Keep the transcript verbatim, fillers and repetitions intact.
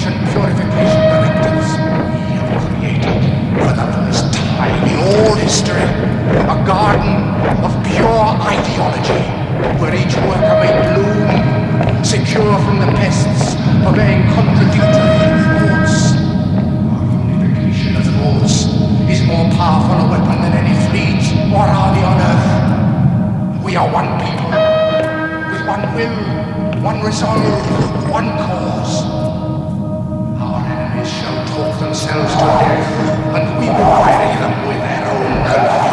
ancient purification directives we have created for the first time in all history. A garden of pure ideology, where each worker may bloom, secure from the pests, obeying contradictory thoughts. Our unification of thoughts is more powerful a weapon than any fleet or army on earth. We are one people, with one will, one resolve, one cause. Our enemies shall talk themselves to death, and we will bury them with their own confusion.